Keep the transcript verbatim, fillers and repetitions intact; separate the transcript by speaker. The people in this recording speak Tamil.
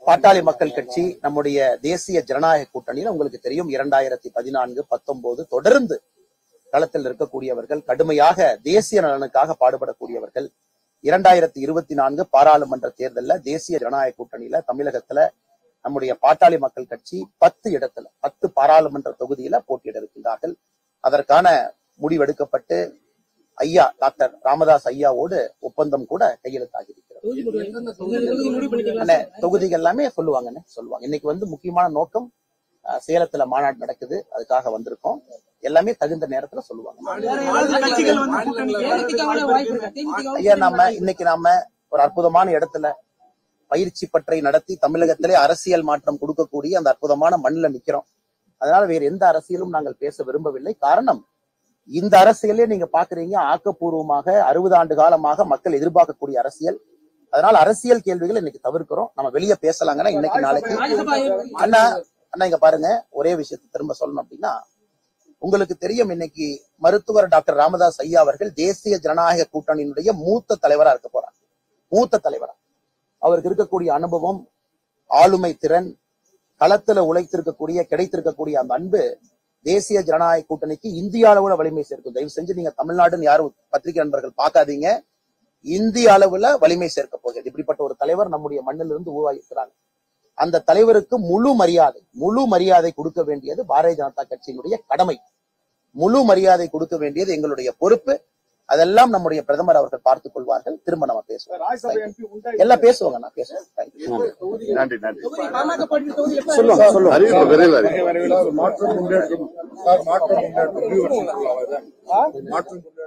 Speaker 1: பாட்டாளி மக்கள் கட்சி நம்முடைய தேசிய ஜனநாயக கூட்டணியில் உங்களுக்கு தெரியும் இரண்டாயிரத்தி பதினான்கு பத்தொன்பது தொடர்ந்து களத்தில் இருக்கக்கூடியவர்கள், கடுமையாக தேசிய நலனுக்காக பாடுபடக்கூடியவர்கள். இரண்டாயிரத்தி இருபத்தி நான்கு பாராளுமன்ற தேர்தலில் தேசிய ஜனநாயக கூட்டணியில தமிழகத்துல நம்முடைய பாட்டாளி மக்கள் கட்சி பத்து இடத்துல பத்து பாராளுமன்ற தொகுதியில போட்டியிட இருக்கின்றார்கள். அதற்கான முடிவெடுக்கப்பட்டு ஐயா டாக்டர் ராமதாஸ் ஐயாவோடு ஒப்பந்தம் கூட கையெழுத்தாகி இருக்கிறது. தொகுதிகள் எல்லாமே சொல்லுவாங்கன்னு சொல்லுவாங்க. இன்னைக்கு வந்து முக்கியமான நோக்கம் சேலத்துல மாநாடு நடக்குது, அதுக்காக வந்திருக்கோம். எல்லாமே தகுந்த நேரத்துல சொல்லுவாங்க. ஐயா நாம இன்னைக்கு நாம ஒரு அற்புதமான இடத்துல பயிற்சி பற்றை நடத்தி தமிழகத்திலே அரசியல் மாற்றம் கொடுக்கக்கூடிய அந்த அற்புதமான மண்ணில் நிக்கிறோம். அதனால வேற எந்த அரசியலும் நாங்கள் பேச விரும்பவில்லை. காரணம், இந்த அரசியலே நீங்க பாக்குறீங்க, ஆக்கப்பூர்வமாக அறுபது ஆண்டு காலமாக மக்கள் எதிர்பார்க்கக்கூடிய அரசியல். அதனால அரசியல் கேள்விகள் இன்னைக்கு தவிர்க்கிறோம். நம்ம வெளியே பேசலாங்கன்னா இன்னைக்கு நாளைக்கு. அண்ணா அண்ணா இங்க பாருங்க, ஒரே விஷயத்தை திரும்ப சொல்லணும் அப்படின்னா, உங்களுக்கு தெரியும் இன்னைக்கு மருத்துவர் டாக்டர் ராமதாஸ் ஐயா அவர்கள் தேசிய ஜனநாயக கூட்டணியினுடைய மூத்த தலைவரா இருக்க போறாங்க. மூத்த தலைவரா அவருக்கு இருக்கக்கூடிய அனுபவம், ஆளுமை திறன், களத்துல உழைத்திருக்கக்கூடிய கிடைத்திருக்கக்கூடிய அந்த அன்பு தேசிய ஜனநாயக கூட்டணிக்கு இந்திய அளவுல வலிமை சேர்க்கும். தயவு செஞ்சு நீங்க தமிழ்நாடுன்னு யாரும் பத்திரிகை நண்பர்கள் பார்க்காதீங்க, இந்திய அளவுல வலிமை சேர்க்க போகிறது. இப்படிப்பட்ட ஒரு தலைவர் நம்முடைய மண்ணிலிருந்து உருவாகி இருக்கிறாங்க. அந்த தலைவருக்கு முழு மரியாதை முழு மரியாதை கொடுக்க வேண்டியது பாரதிய ஜனதா கட்சியினுடைய கடமை. முழு மரியாதை கொடுக்க வேண்டியது எங்களுடைய பொறுப்பு. அதெல்லாம் நம்முடைய பிரதமர் அவர்கள் பார்த்துக் கொள்வார்கள். திரும்ப நம்ம பேசுவோம், எல்லாம் பேசுவாங்க. நான் பேசுவேன்.
Speaker 2: நன்றி நன்றி.
Speaker 1: சொல்லுவாங்க சொல்லுவாங்க.
Speaker 3: மாற்றம் முன்னேற்றம்